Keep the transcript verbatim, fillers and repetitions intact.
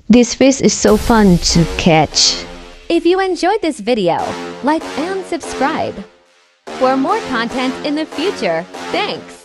This fish is so fun to catch. If you enjoyed this video, like and subscribe for more content in the future. Thanks!